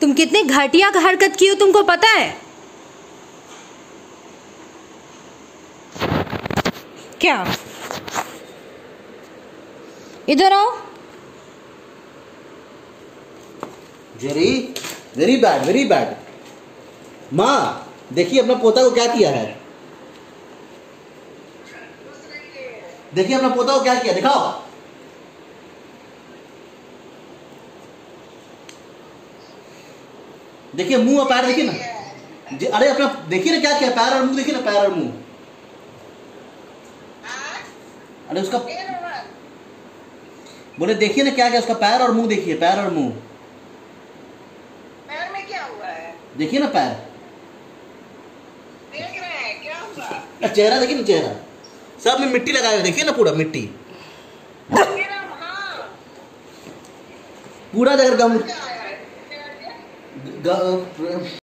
तुम कितने घटिया हरकत की हो तुमको पता है क्या? इधर आओ। Jerry, very bad, very bad. माँ देखिए अपना पोता को क्या किया है, देखिए अपना पोता को क्या किया, दिखाओ। देखिए मुंह और पैर देखिए ना। अरे अपना देखिए ना क्या किया, पैर और मुंह देखिए ना, पैर और मुंह। अरे उसका बोले देखिए ना क्या क्या, उसका पैर और मुंह देखिए, पैर और मुंह। पैर में क्या हुआ है? देखिए ना पैर, देख रहे हैं क्या हुआ? चेहरा देखिए ना, चेहरा सब में मिट्टी लगाए हुए, देखिए ना पूरा मिट्टी, पूरा जगह गम